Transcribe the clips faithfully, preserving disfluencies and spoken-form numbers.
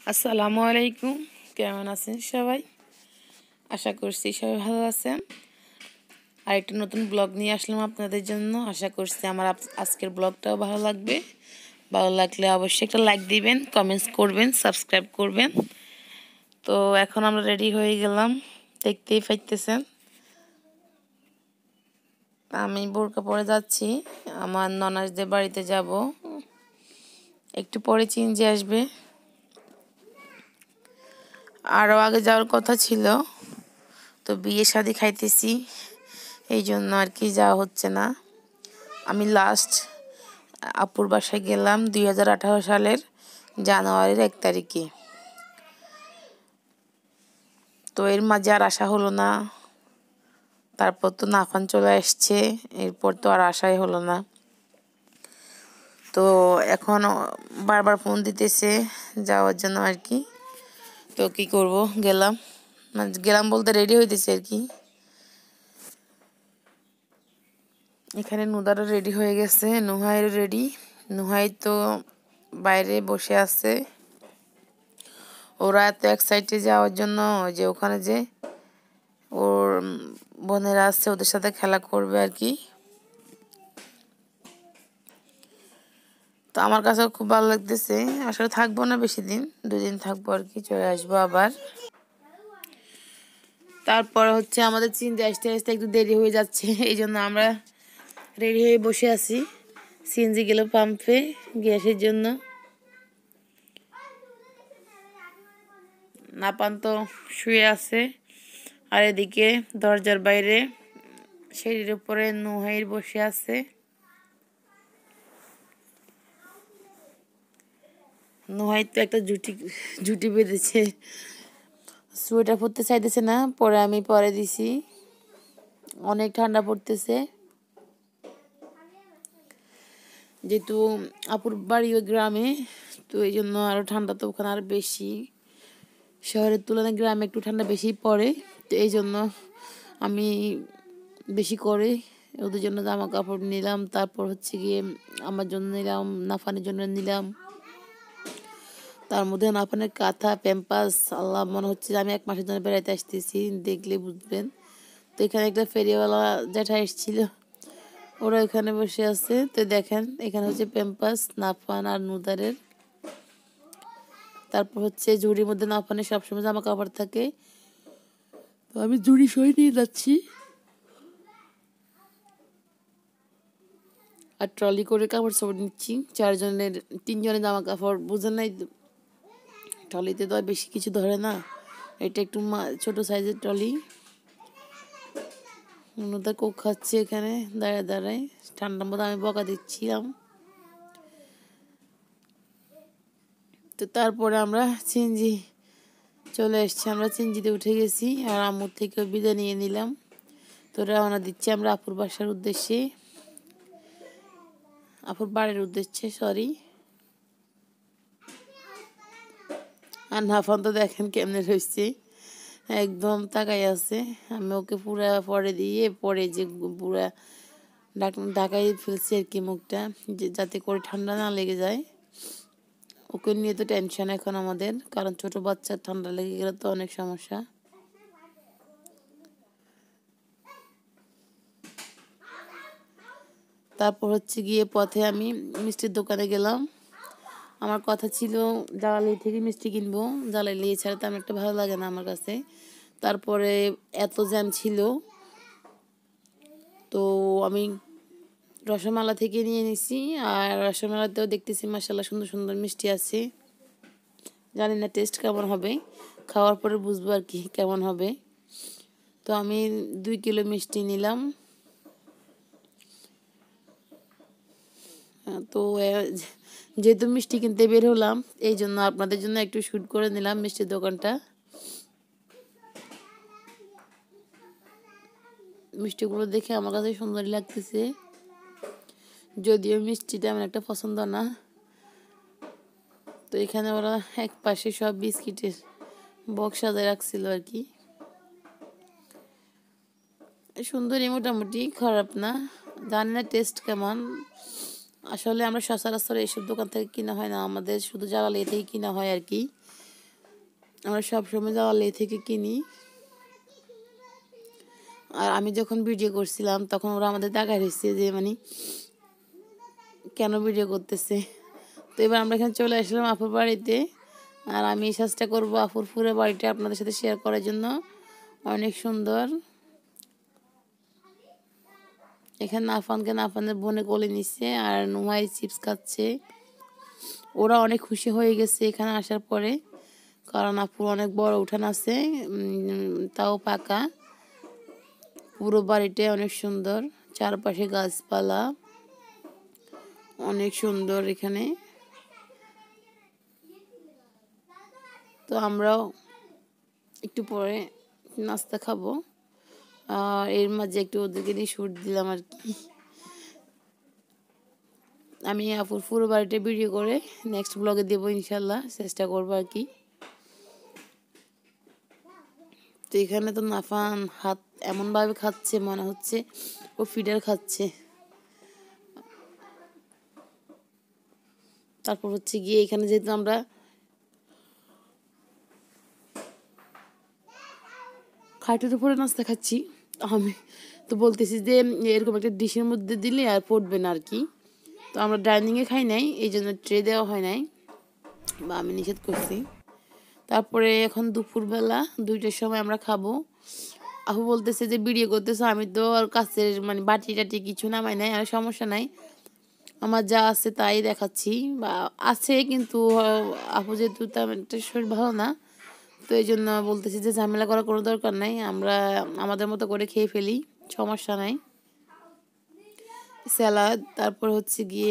আসসালামু আলাইকুম, কেমন আছেন সবাই? আশা করছি সবাই ভালো আছেন। আর একটা নতুন ব্লগ নিয়ে আসলাম আপনাদের জন্য। আশা করছি আমার আজকের ব্লগটাও ভালো লাগবে। ভালো লাগলে অবশ্যই একটা লাইক দিবেন, কমেন্টস করবেন, সাবস্ক্রাইব করবেন। তো এখন আমরা রেডি হয়ে গেলাম, দেখতেই পাইতেছেন। আমি বোরকা পরে যাচ্ছি, আমার ননাসদের বাড়িতে যাব। একটু পরে চিনজি আসবে। আরও আগে যাওয়ার কথা ছিল, তো বিয়ে শাদি খাইতেছি, এই জন্য আর কি যাওয়া হচ্ছে না। আমি লাস্ট আপুর বাসায় গেলাম দুই হাজার আঠারো সালের জানুয়ারির এক তারিখে। তো এর মাঝে আর আসা হলো না। তারপর তো নাফান চলে আসছে, এরপর তো আর আসাই হলো না। তো এখন বারবার ফোন দিতেছে যাওয়ার জন্য আর কি। তো কি করব, গেলাম গেলাম বলতে রেডি হইতেছে আর কি। এখানে নুদারও রেডি হয়ে গেছে, নুহাইরও রেডি। নুহাই তো বাইরে বসে আছে। ওরা এত এক্সাইটেড যাওয়ার জন্য যে ওখানে যে ওর বোনেরা আছে ওদের সাথে খেলা করবে আর কি। তো আমার কাছেও খুব ভালো লাগতেছে। আসলে থাকবো না বেশি দিন, দুদিন থাকবো আর কি, চলে আসবো আবার। তারপর হচ্ছে আমাদের চিনতে আসতে আসতে একটু দেরি হয়ে যাচ্ছে, এই জন্য আমরা রেডি হয়ে বসে আছি। সিএনজি গেল পাম্পে গ্যাসের জন্য। নাপান তো শুয়ে আছে, আর এদিকে দরজার বাইরে সিঁড়ির উপরে নুহাইর বসে আছে। নুহাই তো একটা জুটি জুটি বেঁধেছে, সোয়েটার পরতে চাইতেছে না, পরে আমি পরে দিছি। অনেক ঠান্ডা পড়তেছে, যেহেতু আপুর বাড়ি ওই গ্রামে, তো এই জন্য আরও ঠান্ডা তো ওখানে আরও বেশি। শহরের তুলনায় গ্রামে একটু ঠান্ডা বেশি পড়ে, তো এই জন্য আমি বেশি করে ওদের জন্য জামা কাপড় নিলাম। তারপর হচ্ছে গিয়ে আমার জন্য নিলাম, নাফানের জন্য নিলাম। তার মধ্যে নাফানের কাঁথা, প্যাম্পাস, আল্লাহ, মনে হচ্ছে আমি এক মাসের জন্য বেড়াইতে আসতেছি, দেখলে বুঝবেন। তো এখানে একটা ফেরিওয়ালা জ্যাঠা এসেছিল, ওরা এখানে বসে আছে। তো দেখেন এখানে হচ্ছে প্যাম্পাস নাফান আর নুদারের। তারপর হচ্ছে ঝুড়ির মধ্যে নাফানের সবসময় জামা কাপড় থাকে, তো আমি ঝুড়ি সই নিয়ে যাচ্ছি। আর ট্রলি করে কাপড় চোপড় নিচ্ছি, চারজনের তিনজনের জামা কাপড়, বুঝেন নাই? ট্রলিতে তো আর বেশি কিছু ধরে না, এটা একটু ছোট সাইজের ট্রলি। নুদা কোক খাচ্ছে এখানে দাঁড়ায় দাঁড়ায়, ঠান্ডার মধ্যে আমি বকা দিচ্ছিলাম। তো তারপরে আমরা চিনজি চলে এসছি, আমরা চিনজিতে উঠে গেছি, আর আম্মুর থেকেও বিদায় নিয়ে নিলাম। তো রওনা দিচ্ছি আমরা আপুর বাসার উদ্দেশ্যে, আপুর বাড়ির উদ্দেশ্যে, সরি। আর নাফান তো দেখেন কেমনে রয়েছে, একদম তাকাই আছে। আমি ওকে পুরা পরে দিয়ে পরে যে পুরা ঢাকাই ফেলছি আর কি মুখটা, যে যাতে করে ঠান্ডা না লেগে যায়। ওকে নিয়ে তো টেনশন এখন আমাদের, কারণ ছোট বাচ্চার ঠান্ডা লেগে গেলে তো অনেক সমস্যা। তারপর হচ্ছে গিয়ে পথে আমি মিষ্টির দোকানে গেলাম। আমার কথা ছিল জালালি থেকে মিষ্টি কিনবো, জালালি ছাড়া তো আমার একটা ভালো লাগে না আমার কাছে। তারপরে এত জ্যাম ছিল, তো আমি রসমালা থেকে নিয়ে নিছি। আর রসমালাতেও দেখতেছি মাশাআল্লাহ সুন্দর সুন্দর মিষ্টি আছে, জানি না টেস্ট কেমন হবে, খাওয়ার পরে বুঝবো আর কি কেমন হবে। তো আমি দুই কিলো মিষ্টি নিলাম। তো যেহেতু মিষ্টি কিনতে বের হলাম, এই জন্য আপনাদের জন্য একটু শ্যুট করে নিলাম মিষ্টির দোকানটা। মিষ্টিগুলো দেখে আমার কাছে সুন্দরই লাগতেছে, যদিও মিষ্টিটা আমার একটা পছন্দ না। তো এখানে ওরা এক পাশে সব বিস্কিটের বক্স সাজায় রাখছিল আর কি। সুন্দরই, মোটামুটি খারাপ না, জানি না টেস্ট কেমন। আসলে আমরা সচরাচর এইসব দোকান থেকে কিনা হয় না, আমাদের শুধু জালালি থেকে কিনা হয় আর কি। আমরা সবসময় জালালি থেকে কিনি। আর আমি যখন ভিডিও করছিলাম তখন ওরা আমাদের তাকায় রয়েছে যে মানে কেন ভিডিও করতেছে। তো এবার আমরা এখানে চলে আসলাম আপুর বাড়িতে। আর আমি এই সাজটা করবো আপুর পুরো বাড়িটা আপনাদের সাথে শেয়ার করার জন্য। অনেক সুন্দর। এখানে নাফানকে নাফানের বোনে কোলে নিচ্ছে আর নুমাই চিপস খাচ্ছে। ওরা অনেক খুশি হয়ে গেছে এখানে আসার পরে, কারণ আপুর অনেক বড় উঠান আছে, তাও পাকা। পুরো বাড়িটা অনেক সুন্দর, চারপাশে গাছপালা, অনেক সুন্দর এখানে। তো আমরাও একটু পরে নাস্তা খাবো, আর এর মাঝে একটু ওদেরকে নিয়ে শুট দিলাম আর কি। আমি আপুর পুরো বাড়িটা ভিডিও করে নেক্সট ব্লগে দেবো ইনশাল্লাহ, চেষ্টা করবো আর কি। তো এখানে তো নাফান হাত এমনভাবে খাচ্ছে মনে হচ্ছে ও ফিডার খাচ্ছে। তারপর হচ্ছে গিয়ে এখানে যেহেতু আমরা খাটের উপরে নাস্তা খাচ্ছি, আমি তো বলতেছি যে এরকম একটা ডিশের মধ্যে দিলে আর পড়বে না আর কি। তো আমরা ডাইনিংয়ে খাই নাই, এই জন্য ট্রে দেওয়া হয় নাই, বা আমি নিষেধ করছি। তারপরে এখন দুপুরবেলা দুইটার সময় আমরা খাবো। আপু বলতেছে যে ভিডিও করতেছে, আমি তো আর কাছের মানে বাটি টাটি কিছু নামাই নাই, আর সমস্যা নাই, আমার যা আছে তাই দেখাচ্ছি। বা আছে কিন্তু আপু যেহেতু তেমন একটা শরীর ভালো না, তো এই জন্য বলতেছি যে ঝামেলা করার কোনো দরকার নাই, আমরা আমাদের মতো করে খেয়ে ফেলি, সমস্যা নাই। স্যালাড, তারপর হচ্ছে গিয়ে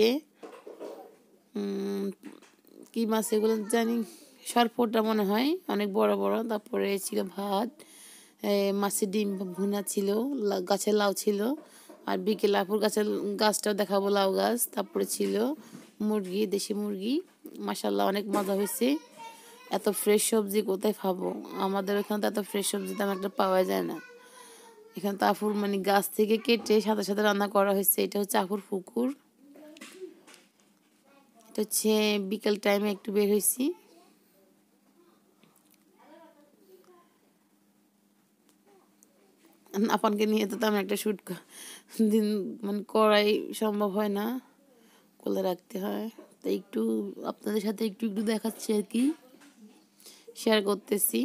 কি মাছ এগুলো জানি, সরপোটা মনে হয়, অনেক বড় বড়। তারপরে ছিল ভাত, মাছের ডিম ভুনা ছিল, গাছের লাউ ছিল, আর বিকেলে আপুর গাছের গাছটাও দেখাবো, লাউ গাছ। তারপরে ছিল মুরগি, দেশি মুরগি। মাশাল্লাহ অনেক মজা হয়েছে। এত ফ্রেশ সবজি কোথায় পাবো, আমাদের ওখানে তো এত ফ্রেশ সবজি তেমন একটা পাওয়া যায় না। এখানে তো আপুর মানে গাছ থেকে কেটে সাথে সাথে রান্না করা হয়েছে। এটা হচ্ছে আপুর পুকুর। এটা হচ্ছে বিকেল টাইমে একটু বের হয়েছি। আপানকে নিয়ে তো তেমন একটা শ্যুট দিন মানে করাই সম্ভব হয় না, কোলে রাখতে হয়। তাই একটু আপনাদের সাথে একটু একটু দেখাচ্ছি আর কি, শেয়ার করতেছি।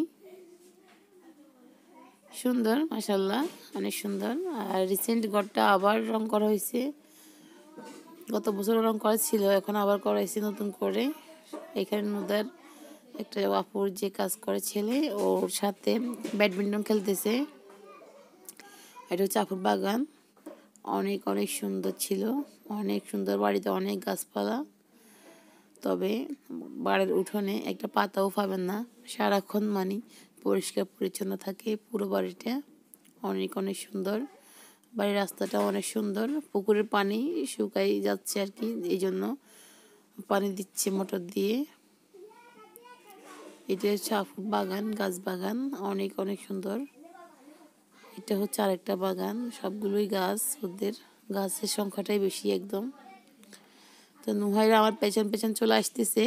সুন্দর মাশাল্লাহ, অনেক সুন্দর। আর রিসেন্ট ঘরটা আবার রং করা হয়েছে, গত বছর রং করা ছিল, এখন আবার করা হয়েছে নতুন করে। এখানে নদার একটা আপুর যে কাজ করে ছেলে, ওর সাথে ব্যাডমিন্টন খেলতেছে। এটা হচ্ছে আপুর বাগান, অনেক অনেক সুন্দর ছিল, অনেক সুন্দর। বাড়িতে অনেক গাছপালা, তবে বাড়ির উঠোনে একটা পাতাও পাবেন না, সারাক্ষণ মানে পরিষ্কার পরিচ্ছন্ন থাকে পুরো বাড়িটা। অনেক অনেক সুন্দর বাড়ির রাস্তাটা, অনেক সুন্দর। পুকুরের পানি শুকাই যাচ্ছে আর কি, এই জন্য পানি দিচ্ছে মোটর দিয়ে। এটা হচ্ছে আপুর বাগান, গাছ বাগান, অনেক অনেক সুন্দর। এটা হচ্ছে আরেকটা বাগান, সবগুলোই গাছ, ওদের গাছের সংখ্যাটাই বেশি একদম। তো নুহাইরা আমার পেছন পেছন চলে আসতেছে।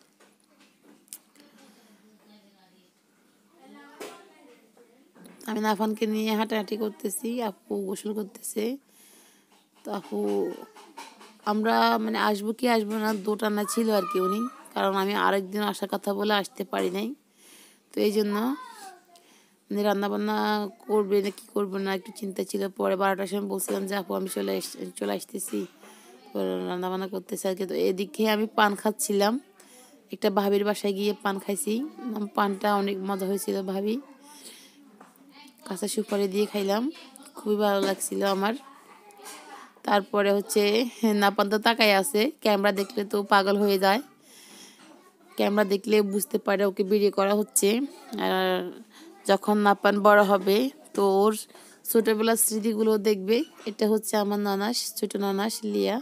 আমি নাফানকে নিয়ে হাঁটাহাঁটি করতেছি, আপু গোসল করতেছে। তো আপু আমরা মানে আসবো কি আসবো না দোটানা ছিল আর কি উনি, কারণ আমি আরেকদিন আসার কথা বলে আসতে পারি নাই। তো এই জন্য মানে রান্নাবান্না করবে না কি করবে না একটু চিন্তা ছিল। পরে বারোটার সময় বলছিলাম যে আপু আমি চলে এস চলে আসতেছি, রান্নাবান্না করতেছি আর কি। তো এদিকে আমি পান খাচ্ছিলাম, একটা ভাবির বাসায় গিয়ে পান খাইছি, পানটা অনেক মজা হয়েছিল। ভাবি কাঁচা সুপারি দিয়ে খাইলাম, খুবই ভালো লাগছিল আমার। তারপরে হচ্ছে নাপান তো তাকাই আছে, ক্যামেরা দেখলে তো পাগল হয়ে যায়, ক্যামেরা দেখলে বুঝতে পারে ওকে ভিডিও করা হচ্ছে। আর যখন নাপান বড় হবে তো ওর ছোটোবেলার স্মৃতিগুলো দেখবে। এটা হচ্ছে আমার নানাস, ছোট নানাস লিয়া।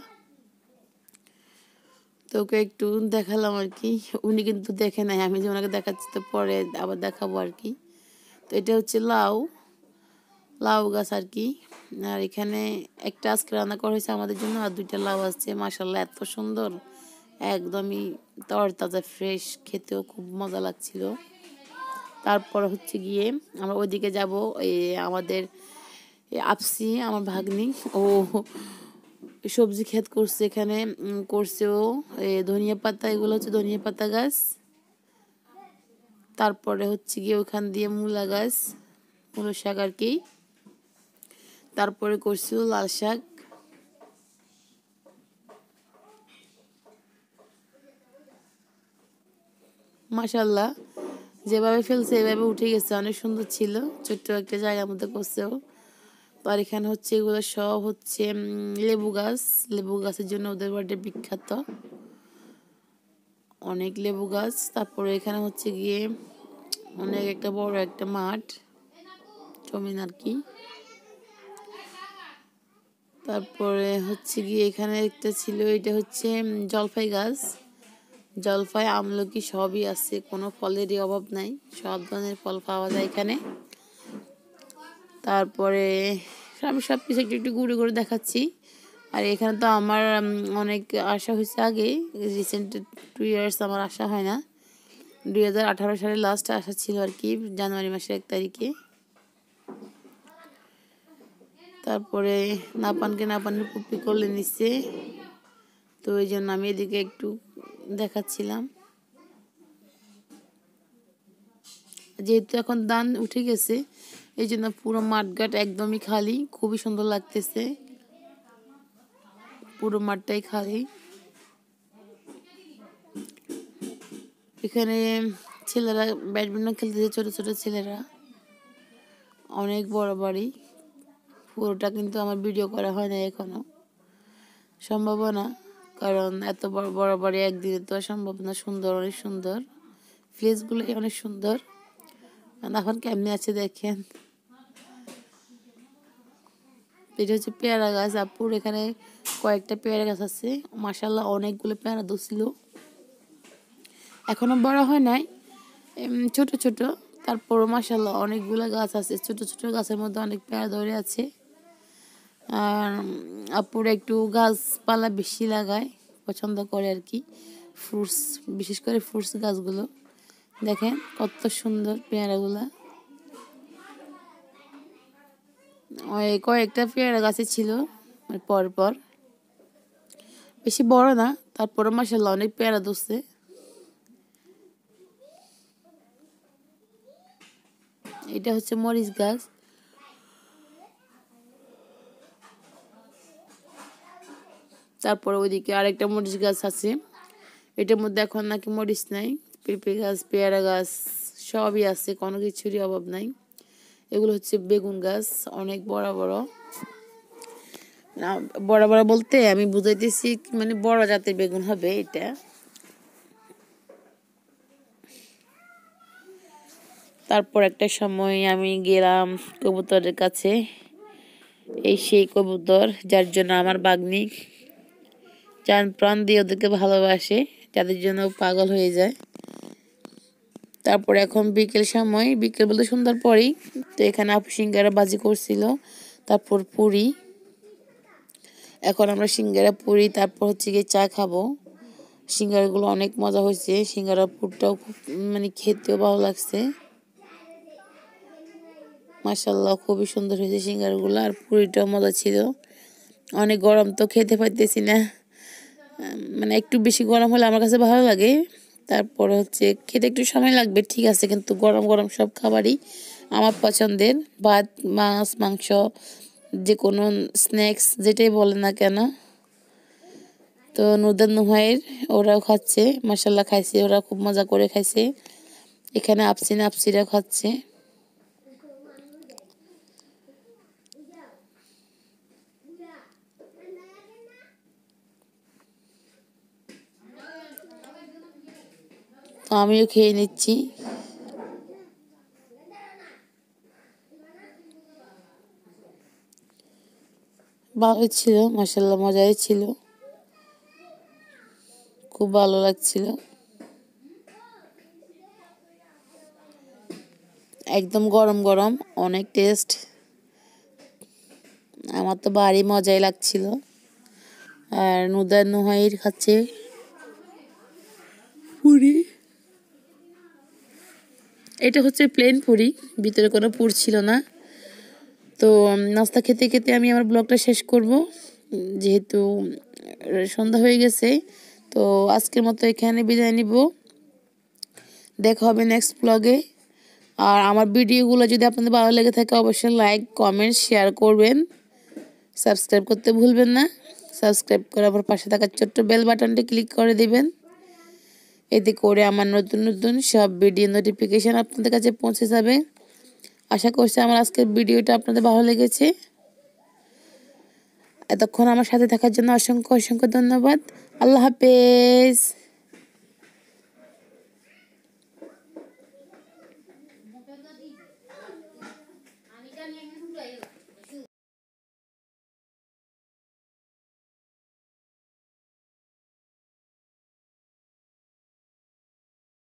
তো ওকে একটু দেখালাম আর কি, উনি কিন্তু দেখে নাই, আমি যে ওনাকে দেখাচ্ছি তো পরে আবার দেখাবো আর কি। তো এটা হচ্ছে লাউ, লাউ গাছ আর কি। আর এখানে একটা আজকে রান্না করা হয়েছে আমাদের জন্য, আর দুইটা লাউ আছে। মাশাল্লাহ এত সুন্দর, একদমই তরতাজা ফ্রেশ, খেতেও খুব মজা লাগছিল। তারপর হচ্ছে গিয়ে আমরা ওইদিকে যাব। এই আমাদের আপসি আমার ভাগ্নি ও সবজি ক্ষেত করছে, এখানে করছে ও ধনিয়া পাতা, এগুলো হচ্ছে ধনিয়া পাতা গাছ। তারপরে হচ্ছে গিয়ে ওখান দিয়ে মূলা গাছ, মূলো শাক আর কি। তারপরে করছিল লাল শাক। মাশাল্লাহ যেভাবে ফেলছে এভাবে উঠে গেছে, অনেক সুন্দর ছিল, ছোট্ট একটা জায়গার মধ্যে করছেও। তো আর এখানে হচ্ছে এগুলো সব হচ্ছে লেবু গাছ, লেবু গাছের জন্য ওদের বাড়িতে বিখ্যাত, অনেক লেবু গাছ। তারপরে এখানে হচ্ছে গিয়ে অনেক একটা বড় একটা মাঠ, জমিন আর কি। তারপরে হচ্ছে গিয়ে এখানে একটা ছিল, এটা হচ্ছে জলপাই গাছ, জলপাই আমলকি সবই আছে, কোনো ফলেরই অভাব নাই, সব ধরনের ফল পাওয়া যায় এখানে। তারপরে আমি সব কিছু একটু একটু ঘুরে ঘুরে দেখাচ্ছি। আর এখানে তো আমার অনেক আসা হয়েছে আগে, রিসেন্ট টু ইয়ার্স আমার আসা হয় না, দুই হাজার আঠারো সালে লাস্ট আসা ছিল আর কি, জানুয়ারি মাসের এক তারিখে। তারপরে নাপানকে নাপানের পুপি করলে নিচ্ছে, তো ওই জন্য আমি এদিকে একটু দেখাচ্ছিলাম। যেহেতু এখন ধান উঠে গেছে এই জন্য পুরো মাঠঘাট একদমই খালি, খুবই সুন্দর লাগতেছে, পুরো মাঠটাই খালি। এখানে ছেলেরা ব্যাডমিন্টন খেলতেছে, ছোট ছোট ছেলেরা, অনেক বড় বাড়ি, পুরোটা কিন্তু আমার ভিডিও করা হয় না এখনো, সম্ভব না, কারণ এত বড় বড় বাড়ি একদিনে তো সম্ভব না। সুন্দর, অনেক সুন্দর, প্লেসগুলো অনেক সুন্দর। এখন কেমনি আছে দেখেন, এটা হচ্ছে পেয়ারা গাছ, আপুর এখানে কয়েকটা পেয়ারা গাছ আছে, মাশাল্লাহ অনেকগুলো পেয়ারা ধরছিল, এখনো বড় হয় নাই, ছোট ছোট, তারপরও মাশাল্লাহ অনেকগুলো গাছ আছে, ছোট ছোট গাছের মধ্যে অনেক পেয়ারা ধরে আছে। আর আপুর একটু গাছপালা বেশি লাগায়, পছন্দ করে আর কি, ফ্রুটস, বিশেষ করে ফ্রুটস গাছগুলো দেখেন কত সুন্দর পেয়ারাগুলা। ওই কয়েকটা পেয়ারা গাছে ছিল পর পর, বেশি বড় না, তারপরে মাশাআল্লাহ অনেক পেয়ারা ধরছে। এটা হচ্ছে মরিচ গাছ, তারপরে ওইদিকে আরেকটা মরিচ গাছ আছে, এটার মধ্যে এখন নাকি মরিচ নাই, পেঁপে গাছ, পেয়ারা গাছ সবই আছে, কোনো কিছুরই অভাব নাই। এগুলো হচ্ছে বেগুন গাছ, অনেক বড় বড়, না বড় বড় বলতে আমি বুঝাইতেছি মানে বড় জাতের বেগুন হবে এটা। তারপর একটা সময় আমি গেলাম কবুতরের কাছে, এই সেই কবুতর যার জন্য আমার বাগ্নি জান প্রাণ দিয়ে ওদেরকে ভালোবাসে, যাদের জন্য পাগল হয়ে যায়। তারপরে এখন বিকেল সময়, বিকেল বলতে সন্ধ্যার পরেই, তো এখানে আপু সিঙ্গারা বাজি করছিল, তারপর পুরি, এখন আমরা সিঙ্গারা পুরি তারপর হচ্ছে গিয়ে চা খাবো। সিঙ্গারাগুলো অনেক মজা হয়েছে, সিঙ্গারা পুরটাও খুব মানে খেতেও ভালো লাগছে, মাশাআল্লাহ খুবই সুন্দর হয়েছে সিঙ্গারাগুলো, আর পুরিটাও মজা ছিল। অনেক গরম তো খেতে পাইতেছি না, মানে একটু বেশি গরম হলে আমার কাছে ভালো লাগে, তারপর হচ্ছে খেতে একটু সময় লাগবে ঠিক আছে, কিন্তু গরম গরম সব খাবারই আমার পছন্দের, ভাত, মাছ, মাংস, যে কোনো স্ন্যাক্স যেটাই বলে না কেন। তো নুদান নুহাইর ওরাও খাচ্ছে, মাশাল্লাহ খাইছে, ওরা খুব মজা করে খাইছে। এখানে আপসিন আপসিরা খাচ্ছে। তো আমিও খেয়ে নিচ্ছি। ভালোই ছিল, মাশাল্লাহ মজাই ছিল, খুব ভালো লাগছিল, একদম গরম গরম, অনেক টেস্ট, আমার তো ভারী মজাই লাগছিল। আর নুদার নুহাইর খাচ্ছে পুরি, এটা হচ্ছে প্লেন পুরি, ভিতরে কোনো পুর ছিল না। তো নাস্তা খেতে খেতে আমি আমার ব্লগটা শেষ করব, যেহেতু সন্ধ্যা হয়ে গেছে। তো আজকের মতো এখানে বিদায় নিব, দেখা হবে নেক্সট ব্লগে। আর আমার ভিডিওগুলো যদি আপনাদের ভালো লেগে থাকে অবশ্যই লাইক কমেন্ট শেয়ার করবেন, সাবস্ক্রাইব করতে ভুলবেন না। সাবস্ক্রাইব করার পর পাশে থাকা ছোট্ট বেল বাটনটি ক্লিক করে দিবেন, এতে করে আমার নতুন নতুন সব ভিডিও নোটিফিকেশান আপনাদের কাছে পৌঁছে যাবে। আশা করছি আমার আজকের ভিডিওটা আপনাদের ভালো লেগেছে। এতক্ষণ আমার সাথে থাকার জন্য অসংখ্য অসংখ্য ধন্যবাদ। আল্লাহ হাফেজ।